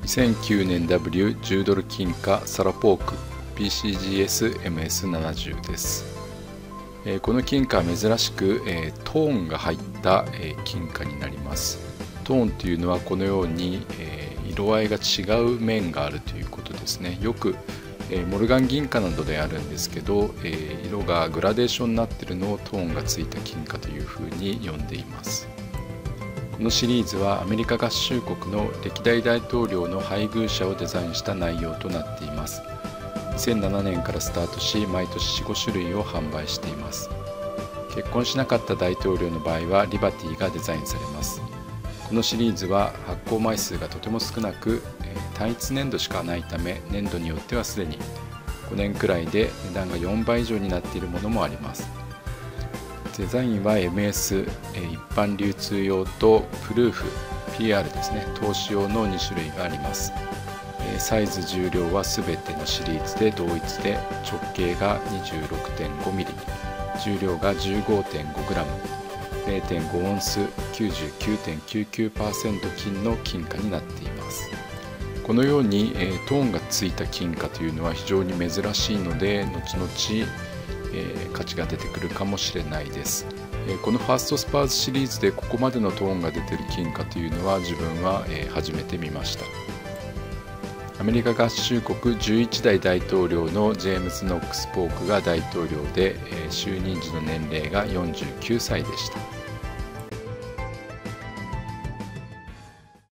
2009年 W10 ドル金貨サラポーク PCGS-MS70 です。この金貨は珍しくトーンが入った金貨になります。トーンというのはこのように色合いが違う面があるということですね。よくモルガン銀貨などであるんですけど、色がグラデーションになっているのをトーンがついた金貨というふうに呼んでいます。このシリーズはアメリカ合衆国の歴代大統領の配偶者をデザインした内容となっています。2007年からスタートし、毎年 4,5 種類を販売しています。結婚しなかった大統領の場合はリバティがデザインされます。このシリーズは発行枚数がとても少なく、単一年度しかないため、年度によってはすでに5年くらいで値段が4倍以上になっているものもあります。デザインは MS、一般流通用とプルーフ、PR ですね、投資用の2種類があります。サイズ、重量は全てのシリーズで同一で、直径が 26.5mm、重量が 15.5g、0.5 オンス、99.99% 金の金貨になっています。このようにトーンがついた金貨というのは非常に珍しいので、後々価値が出てくるかもしれないです。このファーストスパーズシリーズでここまでのトーンが出ている金貨というのは自分は初めて見ました。アメリカ合衆国11代大統領のジェームズ・ノックス・ポークが大統領で、就任時の年齢が49歳でした。